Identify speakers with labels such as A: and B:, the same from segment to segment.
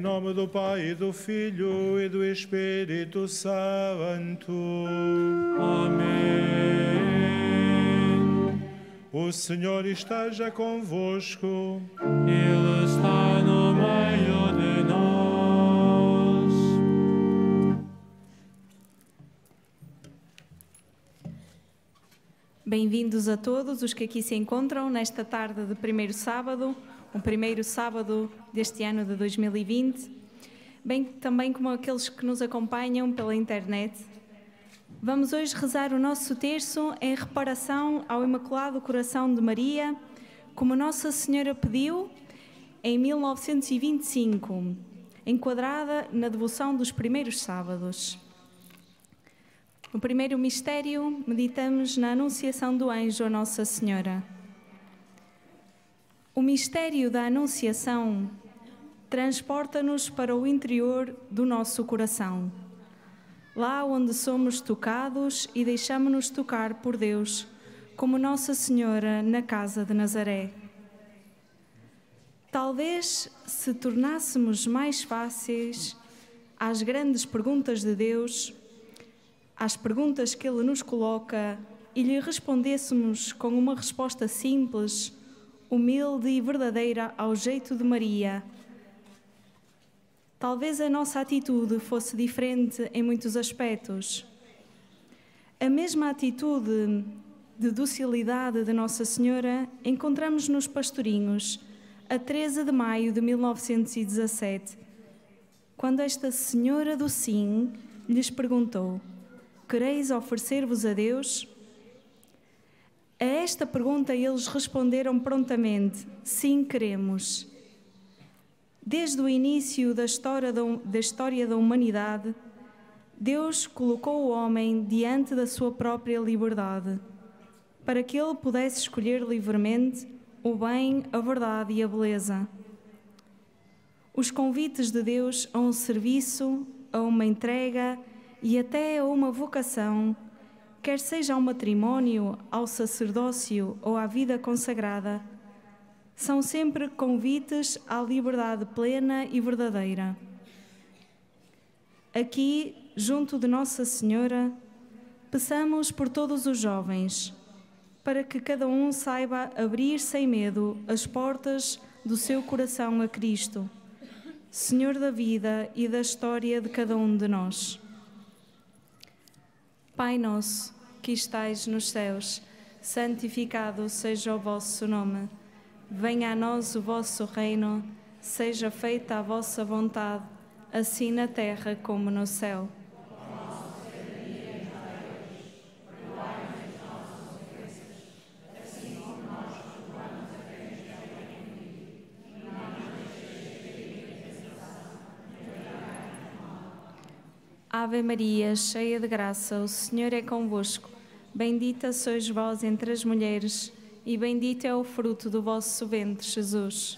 A: nome do Pai, e do Filho e do Espírito Santo.
B: Amém.
A: O Senhor esteja convosco.
B: Ele está no meio de nós.
C: Bem-vindos a todos os que aqui se encontram nesta tarde de primeiro sábado, o primeiro sábado deste ano de 2020, bem também como aqueles que nos acompanham pela internet. Vamos hoje rezar o nosso terço em reparação ao Imaculado Coração de Maria, como Nossa Senhora pediu em 1925, enquadrada na devoção dos primeiros sábados. No primeiro mistério, meditamos na Anunciação do Anjo a Nossa Senhora. O mistério da Anunciação transporta-nos para o interior do nosso coração, lá onde somos tocados e deixamos-nos tocar por Deus, como Nossa Senhora na casa de Nazaré. Talvez se tornássemos mais fáceis às grandes perguntas de Deus, às perguntas que Ele nos coloca, e lhe respondêssemos com uma resposta simples, humilde e verdadeira ao jeito de Maria. Talvez a nossa atitude fosse diferente em muitos aspectos. A mesma atitude de docilidade de Nossa Senhora encontramos nos Pastorinhos, a 13 de maio de 1917, quando esta Senhora do Sim lhes perguntou: quereis oferecer-vos a Deus? A esta pergunta eles responderam prontamente: sim, queremos. Desde o início da história da humanidade, Deus colocou o homem diante da sua própria liberdade, para que ele pudesse escolher livremente o bem, a verdade e a beleza. Os convites de Deus a um serviço, a uma entrega e até a uma vocação, quer seja ao matrimónio, ao sacerdócio ou à vida consagrada, são sempre convites à liberdade plena e verdadeira. Aqui, junto de Nossa Senhora, peçamos por todos os jovens, para que cada um saiba abrir sem medo as portas do seu coração a Cristo, Senhor da vida e da história de cada um de nós. Pai nosso, que estais nos céus, santificado seja o vosso nome. Venha a nós o vosso reino, seja feita a vossa vontade, assim na terra como no céu. Ave Maria, cheia de graça, o Senhor é convosco. Bendita sois vós entre as mulheres, e bendito é o fruto do vosso ventre, Jesus.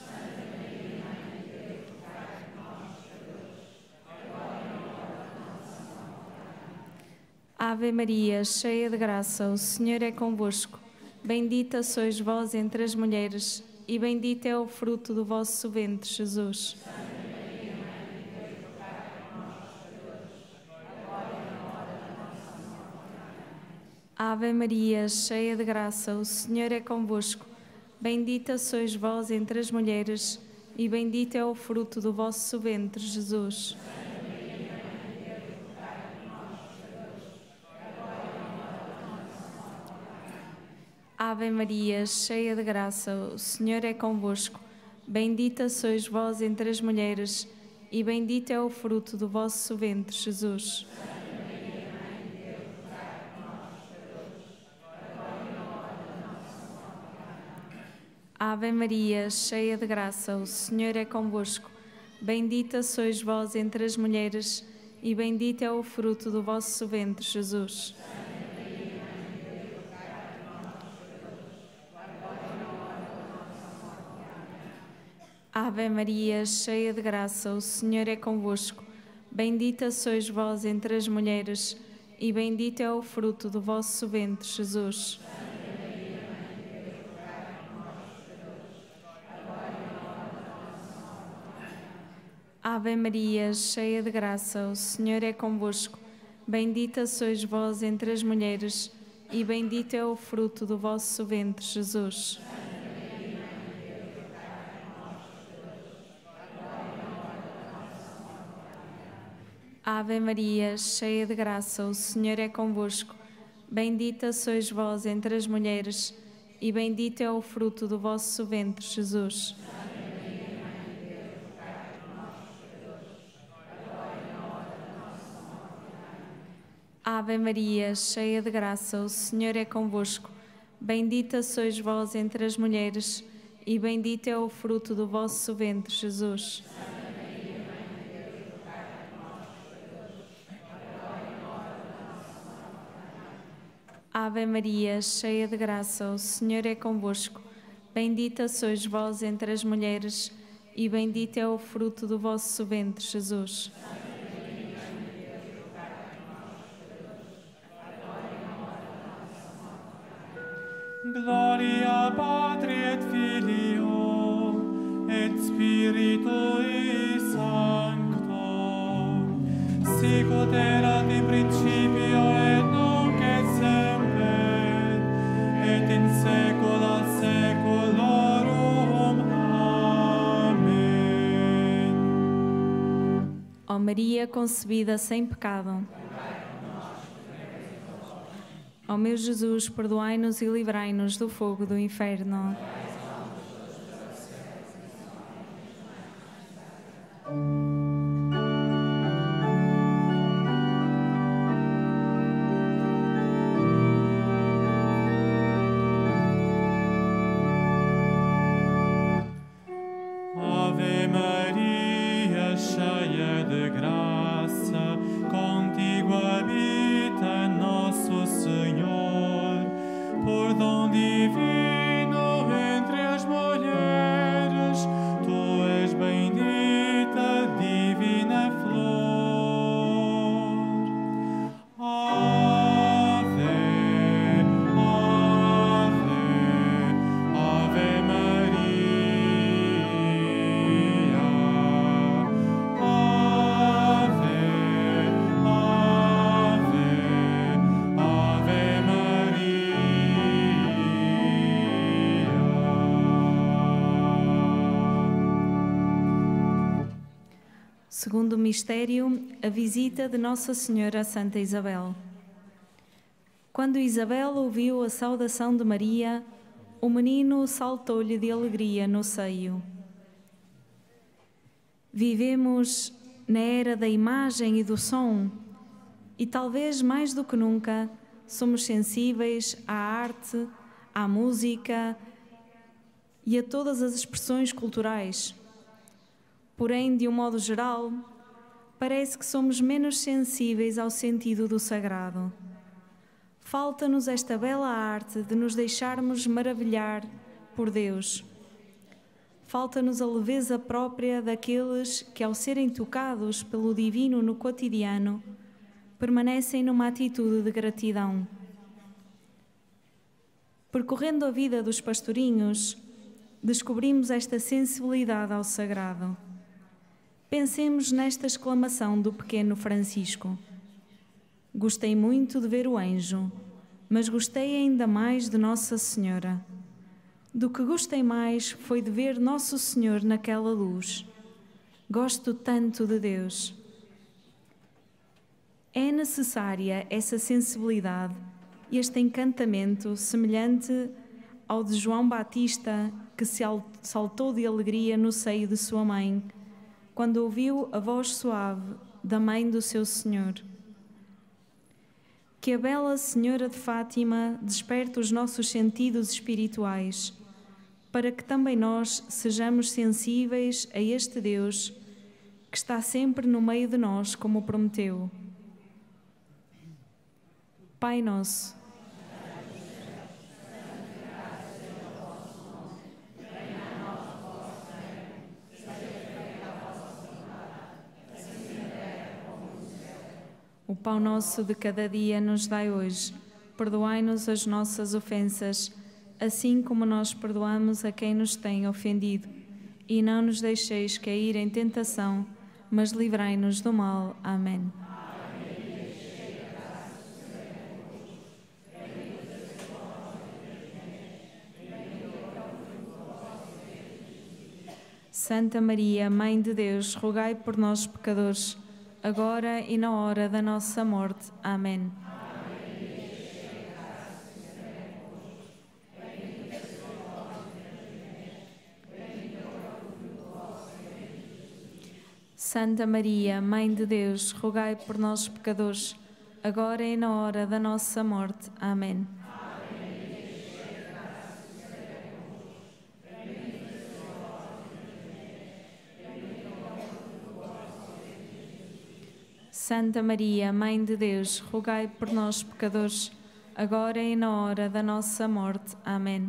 C: Ave Maria, cheia de graça, o Senhor é convosco. Bendita sois vós entre as mulheres, e bendito é o fruto do vosso ventre, Jesus. Ave Maria, cheia de graça, o Senhor é convosco. Bendita sois vós entre as mulheres, e bendito é o fruto do vosso ventre, Jesus. Ave Maria, cheia de graça, o Senhor é convosco. Bendita sois vós entre as mulheres, e bendito é o fruto do vosso ventre, Jesus. Ave Maria, cheia de graça, o Senhor é convosco. Bendita sois vós entre as mulheres, e bendito é o fruto do vosso ventre, Jesus. Ave Maria, cheia de graça, o Senhor é convosco. Bendita sois vós entre as mulheres, e bendito é o fruto do vosso ventre, Jesus. Ave Ave Maria, cheia de graça, o Senhor é convosco. Bendita sois vós entre as mulheres, e bendito é o fruto do vosso ventre, Jesus. Ave Maria, cheia de graça, o Senhor é convosco. Bendita sois vós entre as mulheres, e bendito é o fruto do vosso ventre, Jesus. Ave Maria, cheia de graça, o Senhor é convosco. Bendita sois vós entre as mulheres, e bendito é o fruto do vosso ventre, Jesus. Ave Maria, cheia de graça, o Senhor é convosco. Bendita sois vós entre as mulheres, e bendito é o fruto do vosso ventre, Jesus.
B: Gloria Patri et Filio et Spiritui Sancto, sicut erat in principio et nunc et semper, et in saecula saeculorum. Amém.
C: Ó Maria concebida sem pecado, ó meu Jesus, perdoai-nos e livrai-nos do fogo do inferno.
B: Ave Maria, cheia de graça, contigo habita nosso Senhor, por dom divino entre as mulheres, tu és bendita, divina flor. Ave, Ave, Ave Maria. Ave, Ave, Ave Maria.
C: Segundo mistério, a visita de Nossa Senhora a Santa Isabel. Quando Isabel ouviu a saudação de Maria, o menino saltou-lhe de alegria no seio. Vivemos na era da imagem e do som, e talvez mais do que nunca somos sensíveis à arte, à música e a todas as expressões culturais. Porém, de um modo geral, parece que somos menos sensíveis ao sentido do sagrado. Falta-nos esta bela arte de nos deixarmos maravilhar por Deus. Falta-nos a leveza própria daqueles que, ao serem tocados pelo divino no cotidiano, permanecem numa atitude de gratidão. Percorrendo a vida dos pastorinhos, descobrimos esta sensibilidade ao sagrado. Pensemos nesta exclamação do pequeno Francisco. Gostei muito de ver o anjo, mas gostei ainda mais de Nossa Senhora. Do que gostei mais foi de ver Nosso Senhor naquela luz. Gosto tanto de Deus. É necessária essa sensibilidade e este encantamento semelhante ao de João Batista, que se saltou de alegria no seio de sua mãe, quando ouviu a voz suave da mãe do seu Senhor. Que a bela Senhora de Fátima desperte os nossos sentidos espirituais, para que também nós sejamos sensíveis a este Deus que está sempre no meio de nós, como prometeu. Pai nosso, o pão nosso de cada dia nos dai hoje. Perdoai-nos as nossas ofensas, assim como nós perdoamos a quem nos tem ofendido. E não nos deixeis cair em tentação, mas livrai-nos do mal. Amém. Santa Maria, Mãe de Deus, rogai por nós, pecadores, agora e na hora da nossa morte. Amém. Santa Maria, Mãe de Deus, rogai por nós, pecadores, agora e na hora da nossa morte. Amém. Santa Maria, Mãe de Deus, rogai por nós, pecadores, agora e na hora da nossa morte. Amém.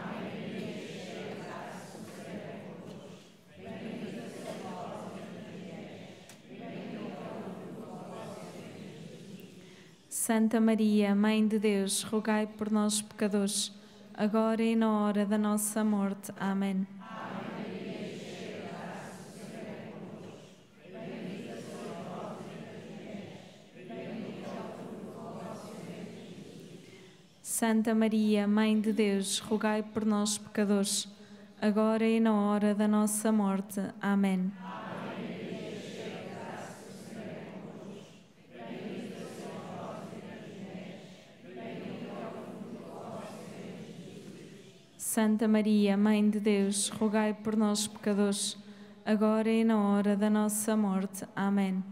C: Santa Maria, Mãe de Deus, rogai por nós, pecadores, agora e na hora da nossa morte. Amém. Santa Maria, Mãe de Deus, rogai por nós, pecadores, agora e na hora da nossa morte. Amém. Santa Maria, Mãe de Deus, rogai por nós, pecadores, agora e na hora da nossa morte. Amém.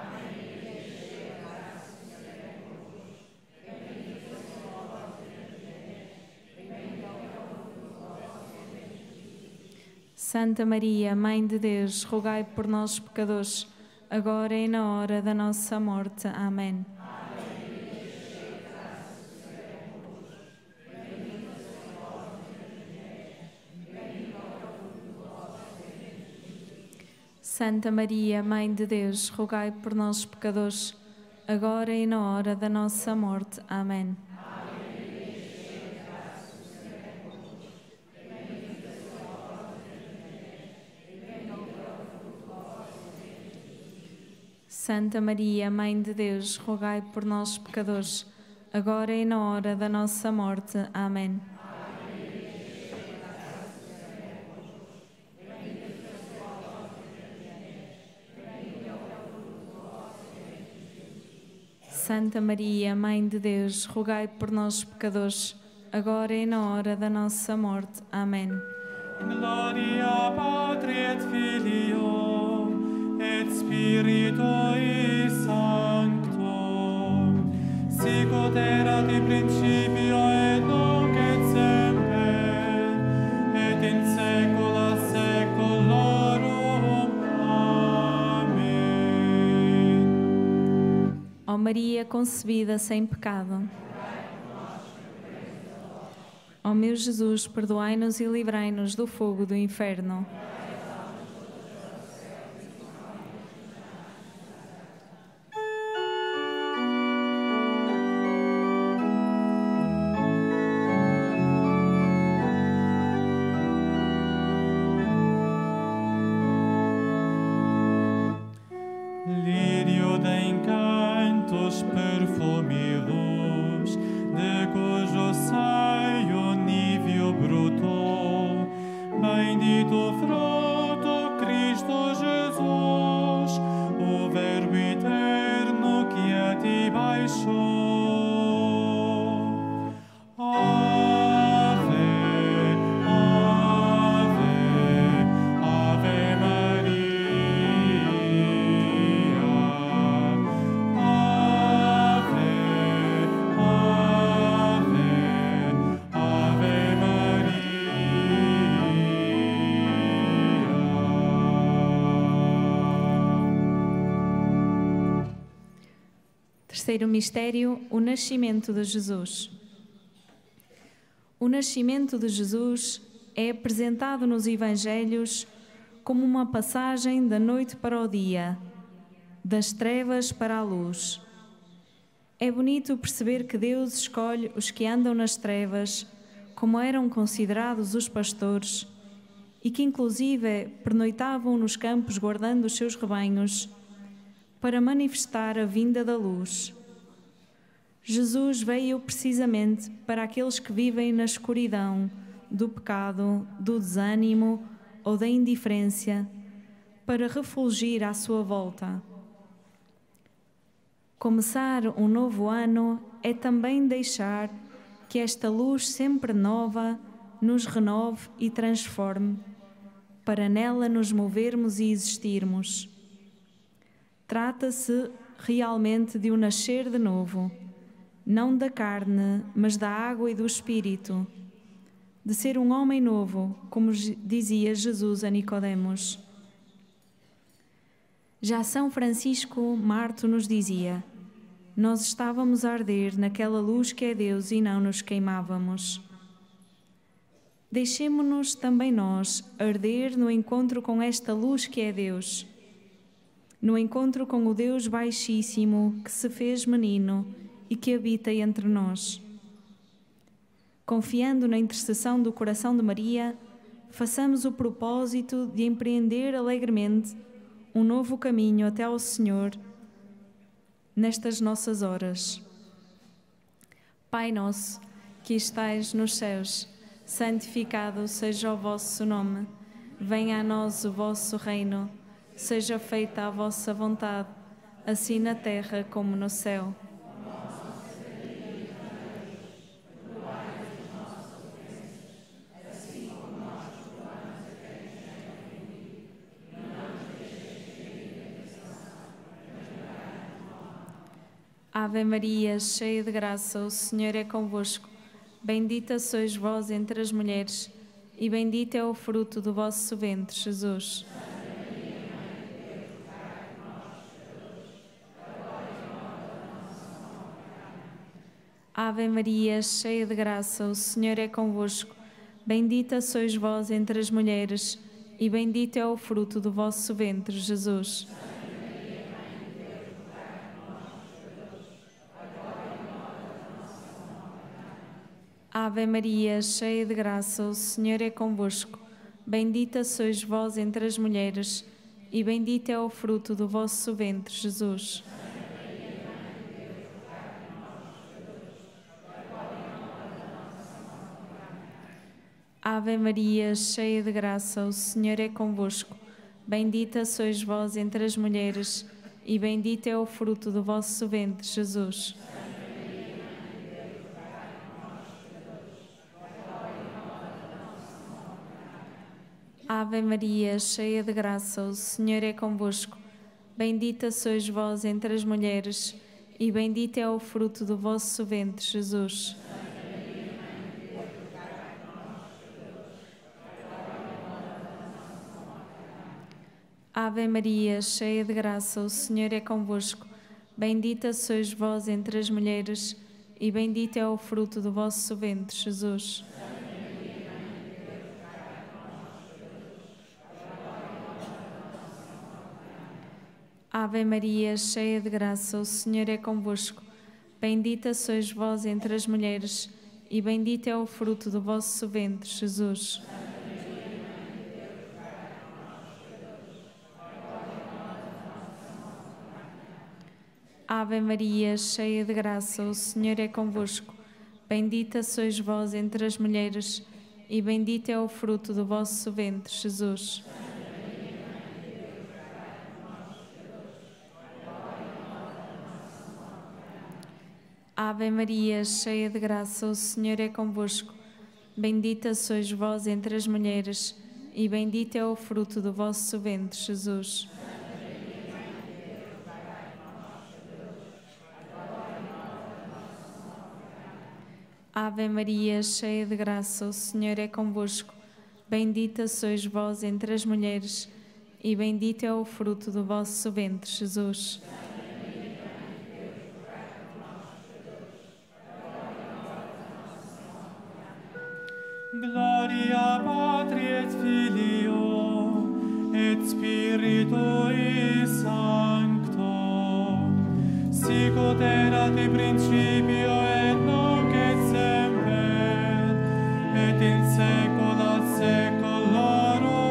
C: Santa Maria, Mãe de Deus, rogai por nós, pecadores, agora e na hora da nossa morte. Amém. Santa Maria, Mãe de Deus, rogai por nós, pecadores, agora e na hora da nossa morte. Amém. Santa Maria, Mãe de Deus, rogai por nós, pecadores, agora e na hora da nossa morte. Amém. Santa Maria, Mãe de Deus, rogai por nós, pecadores, agora e na hora da nossa morte. Amém.
B: Gloria Patri et Filio et Spiritui Sancto, sicut erat in principio et nunc et semper, et in saecula saeculorum. Amém.
C: Ó Maria concebida sem pecado, ó meu Jesus, perdoai-nos e livrai-nos do fogo do inferno.
B: Lirio de encantos perfumidos, de cujo saio níveo brotou, bendito fruto Cristo Jesus, o Verbo eterno que a ti baixou. Ave, ave, ave Maria. Ave, ave, ave Maria.
C: Terceiro mistério, o nascimento de Jesus. O nascimento de Jesus é apresentado nos Evangelhos como uma passagem da noite para o dia, das trevas para a luz. É bonito perceber que Deus escolhe os que andam nas trevas, como eram considerados os pastores, e que inclusive pernoitavam nos campos guardando os seus rebanhos, para manifestar a vinda da luz. Jesus veio precisamente para aqueles que vivem na escuridão do pecado, do desânimo ou da indiferença, para refulgir à sua volta. Começar um novo ano é também deixar que esta luz sempre nova nos renove e transforme, para nela nos movermos e existirmos. Trata-se realmente de um nascer de novo, não da carne, mas da água e do Espírito, de ser um homem novo, como dizia Jesus a Nicodemos. Já São Francisco Marto nos dizia: nós estávamos a arder naquela luz que é Deus e não nos queimávamos. Deixemo-nos também nós arder no encontro com esta luz que é Deus, no encontro com o Deus Baixíssimo que se fez menino e que habita entre nós. Confiando na intercessão do coração de Maria, façamos o propósito de empreender alegremente um novo caminho até ao Senhor nestas nossas horas. Pai nosso, que estais nos céus, santificado seja o vosso nome. Venha a nós o vosso reino. Seja feita a vossa vontade, assim na terra como no céu. Ave Maria, cheia de graça, o Senhor é convosco. Bendita sois vós entre as mulheres, e bendito é o fruto do vosso ventre, Jesus. Ave Maria, cheia de graça, o Senhor é convosco. Bendita sois vós entre as mulheres, e bendito é o fruto do vosso ventre, Jesus. Ave Maria, cheia de graça, o Senhor é convosco. Bendita sois vós entre as mulheres, e bendito é o fruto do vosso ventre, Jesus. Ave Maria, cheia de graça, o Senhor é convosco. Bendita sois vós entre as mulheres, e bendito é o fruto do vosso ventre, Jesus. Ave Maria, cheia de graça, o Senhor é convosco. Bendita sois vós entre as mulheres, e bendito é o fruto do vosso ventre, Jesus. Ave Maria, cheia de graça, o Senhor é convosco. Bendita sois vós entre as mulheres, e bendito é o fruto do vosso ventre, Jesus. Ave Maria, cheia de graça, o Senhor é convosco. Bendita sois vós entre as mulheres, e bendito é o fruto do vosso ventre, Jesus. Ave Maria, cheia de graça, o Senhor é convosco. Bendita sois vós entre as mulheres, e bendito é o fruto do vosso ventre, Jesus. Ave Maria, cheia de graça, o Senhor é convosco. Bendita sois vós entre as mulheres, e bendito é o fruto do vosso ventre, Jesus. Ave Maria, cheia de graça, o Senhor é convosco. Bendita sois vós entre as mulheres, e bendito é o fruto do vosso ventre, Jesus.
B: Gloria Patri et Filio et Spiritui Sancto, sicut erat in principio et nunc et semper, et in saecula saeculorum.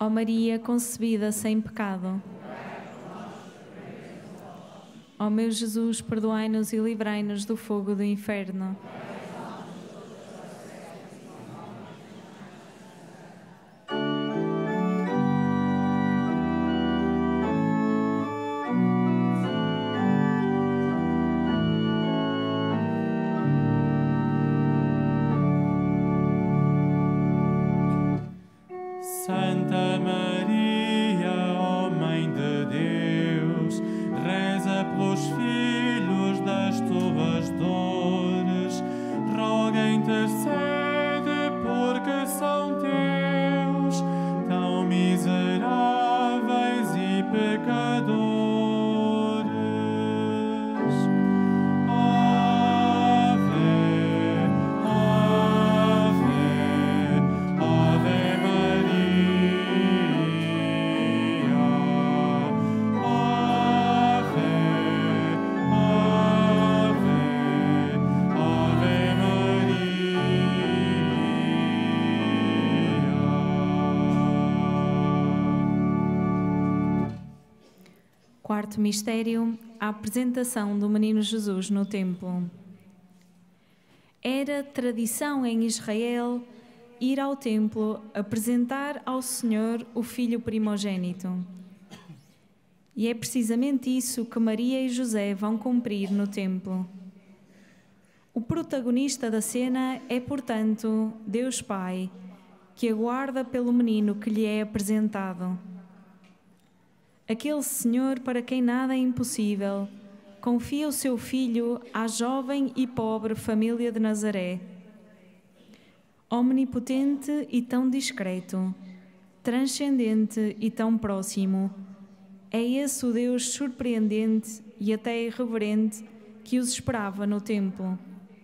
C: Ó Maria concebida sem pecado. Ó meu Jesus, perdoai-nos e livrai-nos do fogo do inferno.
B: Santa Maria, ó Mãe de Deus, reza pelos filhos das tuas dores, roga, intercede, porque são teus, tão miseráveis e pecadores.
C: Quarto mistério, a apresentação do menino Jesus no templo. Era tradição em Israel ir ao templo apresentar ao Senhor o filho primogênito. E é precisamente isso que Maria e José vão cumprir no templo. O protagonista da cena é, portanto, Deus Pai, que aguarda pelo menino que lhe é apresentado. Aquele Senhor para quem nada é impossível, confia o seu filho à jovem e pobre família de Nazaré. Omnipotente e tão discreto, transcendente e tão próximo, é esse o Deus surpreendente e até irreverente que os esperava no templo.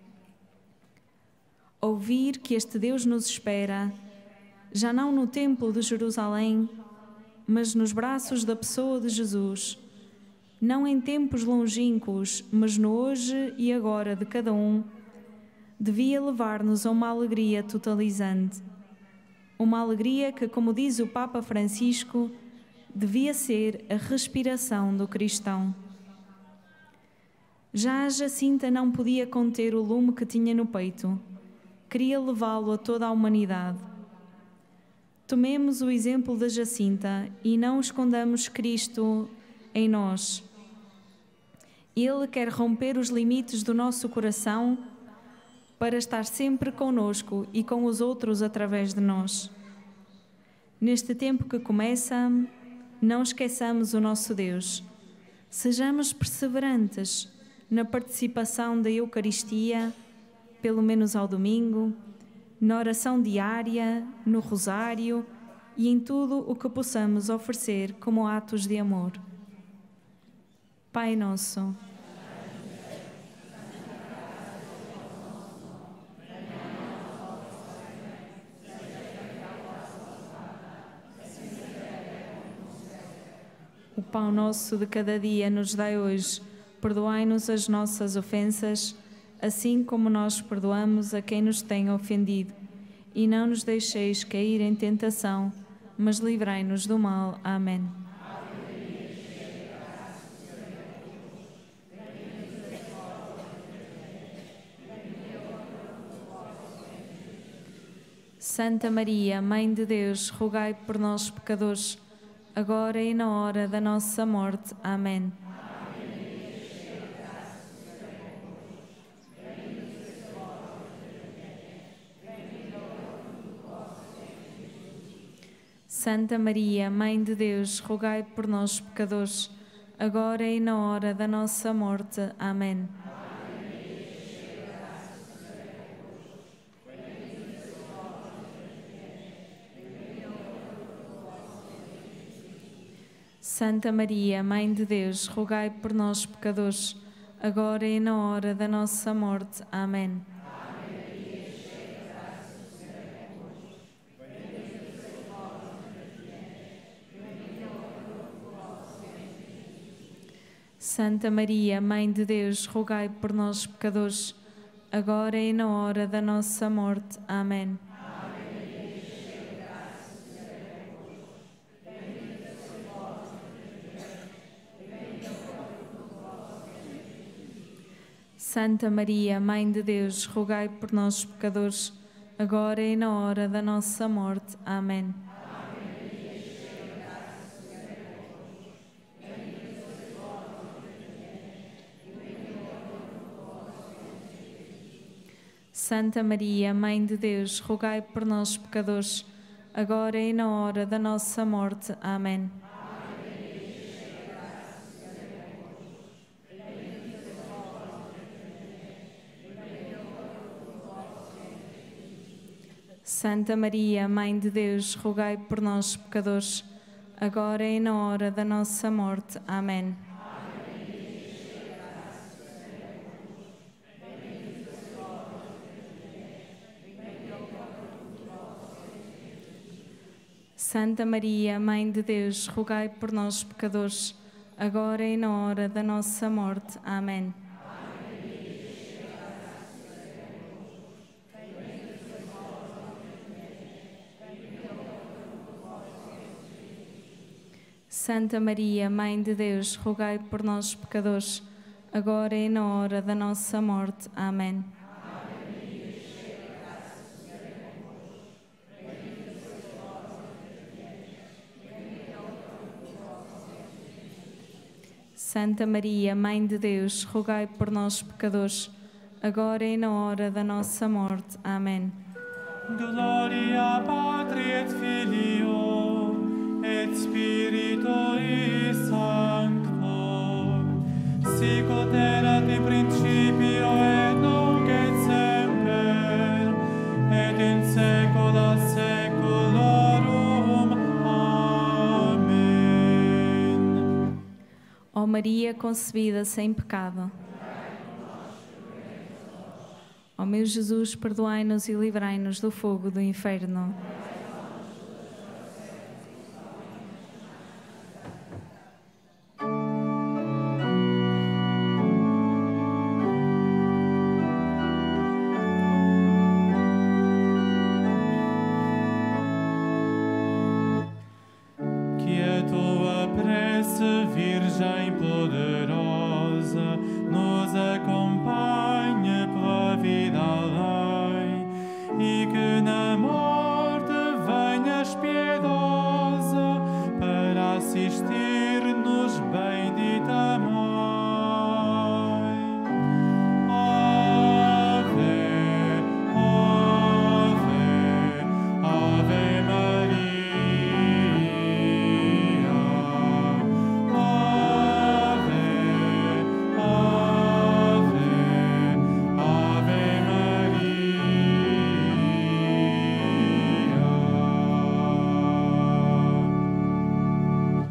C: Ouvir que este Deus nos espera, já não no templo de Jerusalém, mas nos braços da pessoa de Jesus, não em tempos longínquos, mas no hoje e agora de cada um, devia levar-nos a uma alegria totalizante. Uma alegria que, como diz o Papa Francisco, devia ser a respiração do cristão. Já a Jacinta não podia conter o lume que tinha no peito. Queria levá-lo a toda a humanidade. Tomemos o exemplo da Jacinta e não escondamos Cristo em nós. Ele quer romper os limites do nosso coração para estar sempre conosco e com os outros através de nós. Neste tempo que começa, não esqueçamos o nosso Deus. Sejamos perseverantes na participação da Eucaristia, pelo menos ao domingo, na oração diária, no rosário e em tudo o que possamos oferecer como atos de amor. Pai nosso, o pão nosso de cada dia nos dai hoje. Perdoai-nos as nossas ofensas, assim como nós perdoamos a quem nos tem ofendido. E não nos deixeis cair em tentação, mas livrai-nos do mal. Amém. Santa Maria, Mãe de Deus, rogai por nós, pecadores, agora e na hora da nossa morte. Amém. Santa Maria, Mãe de Deus, rogai por nós, pecadores, agora e na hora da nossa morte. Amém. Santa Maria, Mãe de Deus, rogai por nós, pecadores, agora e na hora da nossa morte. Amém. Santa Maria, Mãe de Deus, rogai por nós, pecadores, agora e na hora da nossa morte. Amém. Santa Maria, Mãe de Deus, rogai por nós, pecadores, agora e na hora da nossa morte. Amém. Santa Maria, Mãe de Deus, rogai por nós, pecadores, agora e na hora da nossa morte. Amém. Santa Maria, Mãe de Deus, rogai por nós, pecadores, agora e na hora da nossa morte. Amém. Santa Maria, Mãe de Deus, rogai por nós, pecadores, agora e na hora da nossa morte. Amém. Santa Maria, Mãe de Deus, rogai por nós, pecadores, agora e na hora da nossa morte. Amém. Santa Maria, Mãe de Deus, rogai por nós, pecadores, agora e na hora da nossa morte. Amém.
B: Gloria Patri et Filio et Spiritui Sancto, sic ut erat in principio et nunc et semper, et in saecula saeculorum. Amém.
C: Ó Maria concebida sem pecado, ó meu Jesus, perdoai-nos e livrai-nos do fogo do inferno.
B: Que a tua prece, Virgem poderosa, nos acompanhe pela vida além, e que na morte venhas piedosa para assistir-nos, bendita Mãe. Ave, Ave, Ave Maria. Ave, Ave, Ave Maria.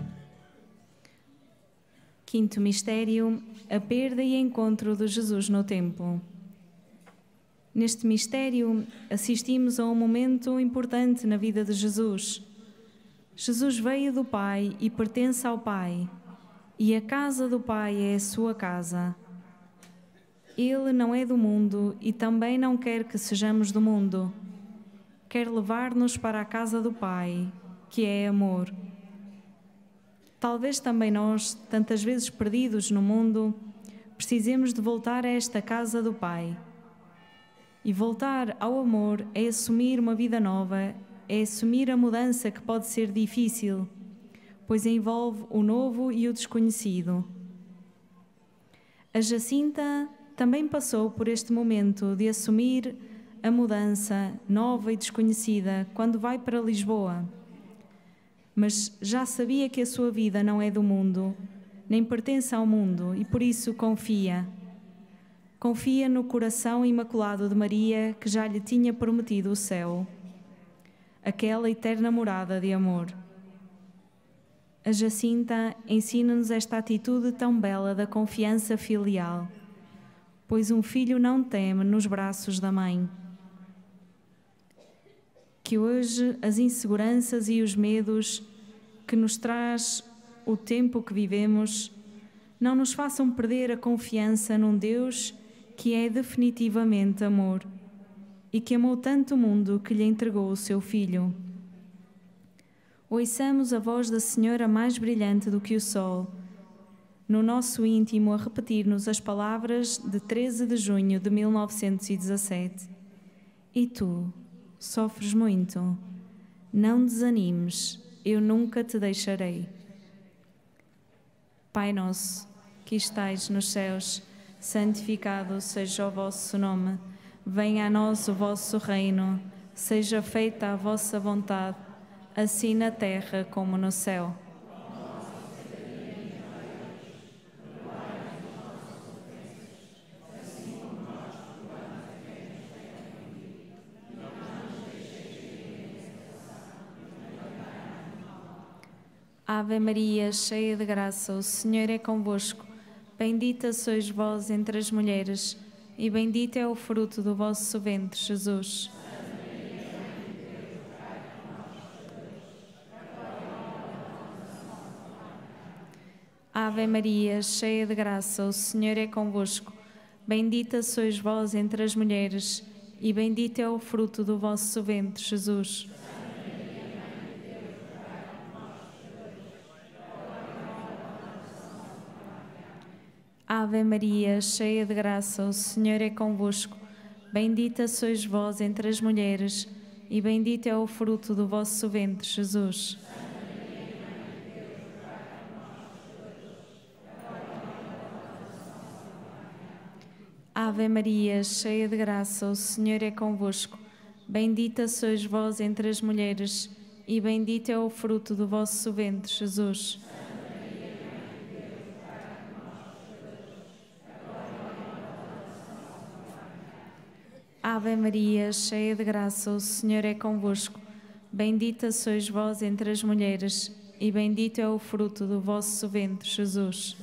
C: Quinto mistério, a perda e encontro de Jesus no templo. Neste mistério, assistimos a um momento importante na vida de Jesus. Jesus veio do Pai e pertence ao Pai, e a casa do Pai é a sua casa. Ele não é do mundo e também não quer que sejamos do mundo. Quer levar-nos para a casa do Pai, que é amor. Talvez também nós, tantas vezes perdidos no mundo, precisemos de voltar a esta casa do Pai. E voltar ao amor é assumir uma vida nova, é assumir a mudança que pode ser difícil, pois envolve o novo e o desconhecido. A Jacinta também passou por este momento de assumir a mudança nova e desconhecida quando vai para Lisboa. Mas já sabia que a sua vida não é do mundo, nem pertence ao mundo, e por isso confia. Confia no coração imaculado de Maria, que já lhe tinha prometido o céu, aquela eterna morada de amor. A Jacinta ensina-nos esta atitude tão bela da confiança filial, pois um filho não teme nos braços da mãe. Que hoje as inseguranças e os medos que nos traz o tempo que vivemos não nos façam perder a confiança num Deus que é definitivamente amor e que amou tanto o mundo que lhe entregou o seu Filho. Ouçamos a voz da Senhora mais brilhante do que o sol, no nosso íntimo a repetir-nos as palavras de 13 de junho de 1917. E tu, sofres muito? Não desanimes, eu nunca te deixarei. Pai nosso, que estais nos céus, santificado seja o vosso nome. Venha a nós o vosso reino, seja feita a vossa vontade, assim na terra como no céu. Ave Maria, cheia de graça, o Senhor é convosco. Bendita sois vós entre as mulheres, e bendito é o fruto do vosso ventre, Jesus. Ave Maria, cheia de graça, o Senhor é convosco. Bendita sois vós entre as mulheres, e bendito é o fruto do vosso ventre, Jesus. Ave Maria, cheia de graça, o Senhor é convosco. Bendita sois vós entre as mulheres, e bendito é o fruto do vosso ventre, Jesus. Ave Maria, cheia de graça, o Senhor é convosco. Bendita sois vós entre as mulheres, e bendito é o fruto do vosso ventre, Jesus. Ave Maria, cheia de graça, o Senhor é convosco. Bendita sois vós entre as mulheres, e bendito é o fruto do vosso ventre, Jesus.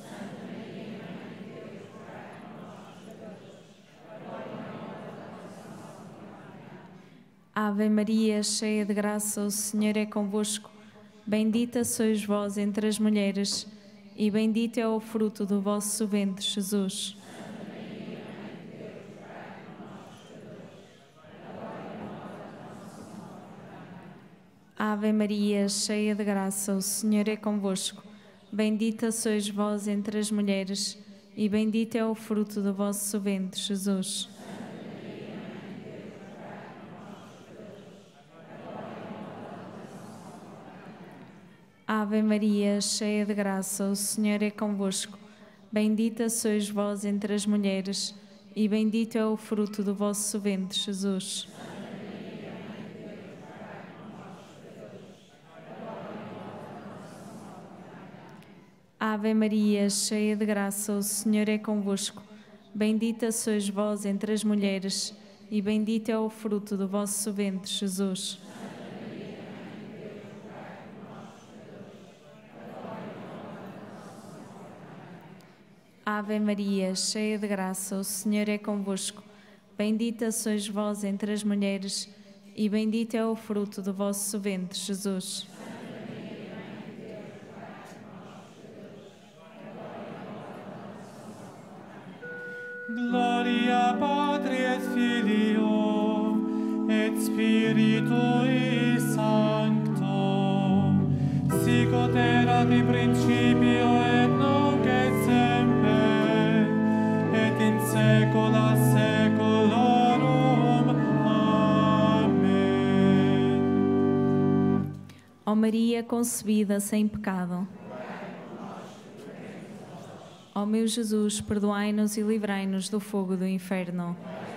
C: Ave Maria, cheia de graça, o Senhor é convosco. Bendita sois vós entre as mulheres, e bendito é o fruto do vosso ventre, Jesus. Ave Maria, cheia de graça, o Senhor é convosco. Bendita sois vós entre as mulheres, e bendito é o fruto do vosso ventre, Jesus. Ave Maria, cheia de graça, o Senhor é convosco. Bendita sois vós entre as mulheres, e bendito é o fruto do vosso ventre, Jesus. Ave Maria, cheia de graça, o Senhor é convosco. Bendita sois vós entre as mulheres, e bendito é o fruto do vosso ventre, Jesus. Ave Maria, cheia de graça, o Senhor é convosco. Bendita sois vós entre as mulheres, e bendito é o fruto do vosso ventre, Jesus.
B: Gloria Patri et Filio et Spiritui Sancto, sic ut erat in principio et nunc et semper, et in saecula saeculorum. Amém.
C: Ó Maria concebida sem pecado. Ó meu Jesus, perdoai-nos e livrai-nos do fogo do inferno.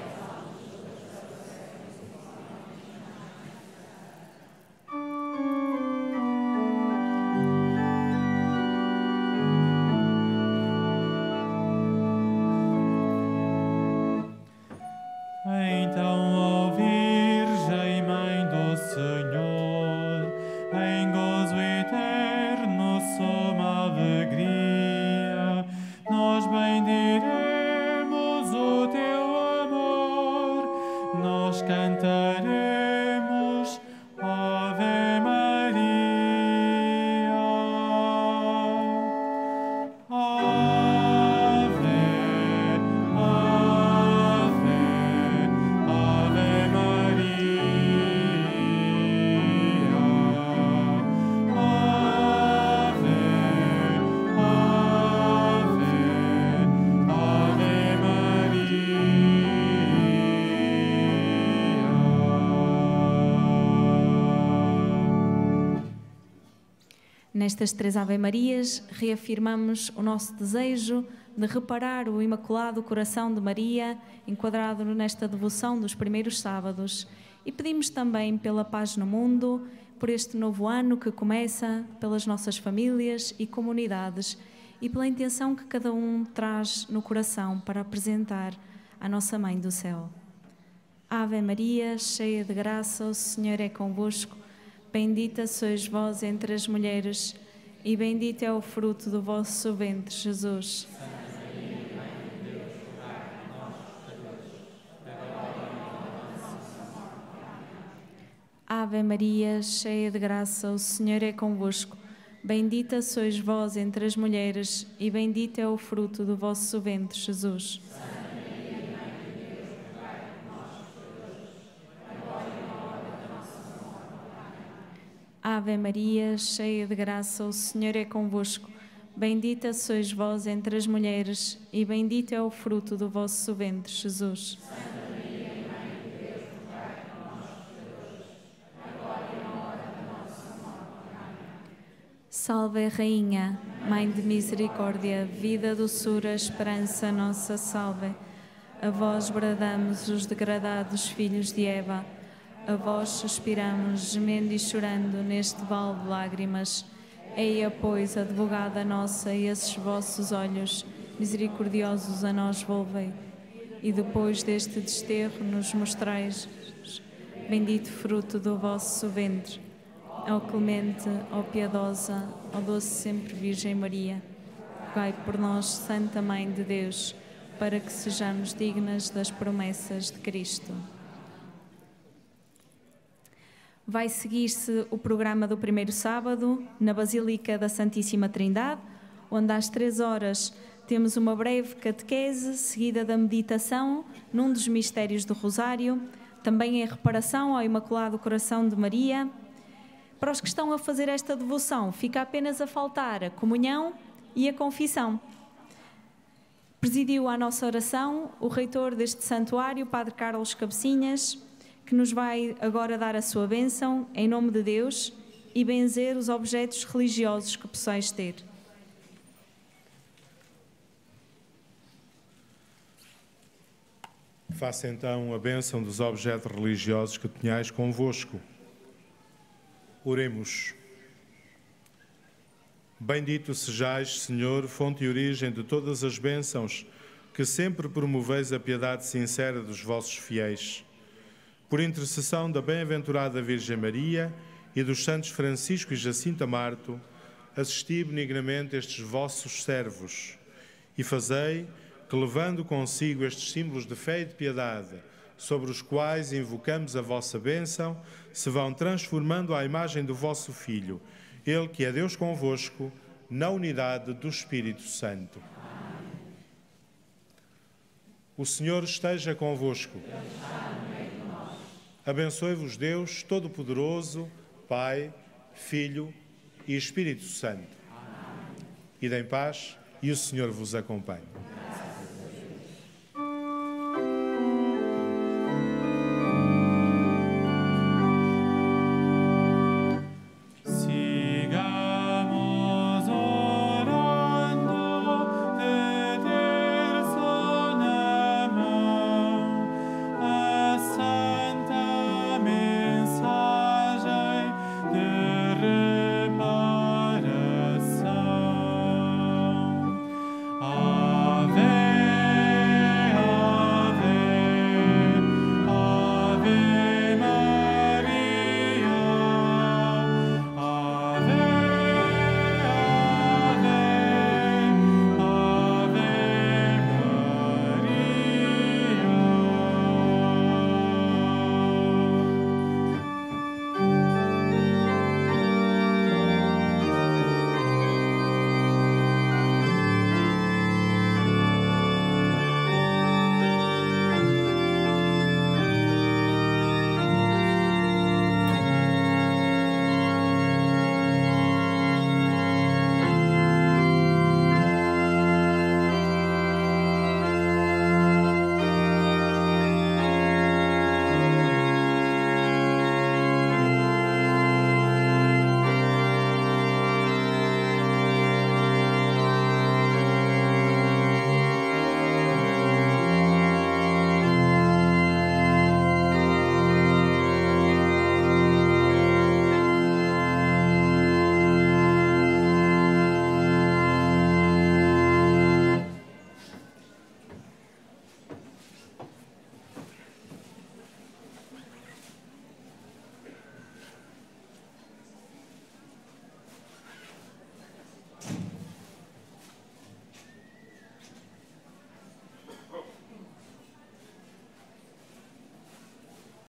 B: Então, ó Virgem, Mãe do Senhor, em gozo eterno, soma alegria, nós bendiremos o teu amor, nós cantaremos Ave Maria. Ave, Ave, Ave Maria. Ave, Ave,
C: Nestas 3 Ave-Marias, reafirmamos o nosso desejo de reparar o Imaculado Coração de Maria, enquadrado nesta devoção dos primeiros sábados. E pedimos também pela paz no mundo, por este novo ano que começa, pelas nossas famílias e comunidades e pela intenção que cada um traz no coração para apresentar à nossa Mãe do Céu. Ave Maria, cheia de graça, o Senhor é convosco. Bendita sois vós entre as mulheres, e bendito é o fruto do vosso ventre, Jesus.
B: Santa Maria, Mãe de Deus, rogai por nós, pecadores, agora e na hora da nossa morte. Amém.
C: Ave Maria, cheia de graça, o Senhor é convosco. Bendita sois vós entre as mulheres, e bendito é o fruto do vosso ventre, Jesus. Ave Maria, cheia de graça, o Senhor é convosco. Bendita sois vós entre as mulheres, e bendito é o fruto do vosso ventre, Jesus.
B: Santa Maria, Mãe de Deus, rogai por nós, pecadores, agora e na hora da nossa morte. Amém.
C: Salve, Rainha, Mãe de misericórdia, vida, doçura, esperança, nossa salve. A vós bradamos os degradados filhos de Eva. A vós suspiramos, gemendo e chorando neste vale de lágrimas. Eia, pois, advogada nossa, e esses vossos olhos misericordiosos a nós volvei. E depois deste desterro nos mostrais bendito fruto do vosso ventre. Ó clemente, ó piedosa, ó doce sempre Virgem Maria, rogai por nós, Santa Mãe de Deus, para que sejamos dignas das promessas de Cristo. Vai seguir-se o programa do primeiro sábado na Basílica da Santíssima Trindade, onde às 3 horas temos uma breve catequese seguida da meditação num dos mistérios do Rosário, também em reparação ao Imaculado Coração de Maria. Para os que estão a fazer esta devoção, fica apenas a faltar a comunhão e a confissão. Presidiu a nossa oração o reitor deste santuário, Padre Carlos Cabecinhas, que nos vai agora dar a sua bênção, em nome de Deus, e benzer os objetos religiosos que possais ter.
A: Faça então a bênção dos objetos religiosos que tenhais convosco. Oremos. Bendito sejais, Senhor, fonte e origem de todas as bênçãos, que sempre promoveis a piedade sincera dos vossos fiéis. Por intercessão da bem-aventurada Virgem Maria e dos santos Francisco e Jacinta Marto, assisti benignamente estes vossos servos e fazei que, levando consigo estes símbolos de fé e de piedade, sobre os quais invocamos a vossa bênção, se vão transformando à imagem do vosso Filho, Ele que é Deus convosco, na unidade do Espírito Santo. Amém. O Senhor esteja convosco. Abençoe-vos Deus Todo-Poderoso, Pai, Filho e Espírito Santo. Amém. Idem paz e o Senhor vos acompanhe.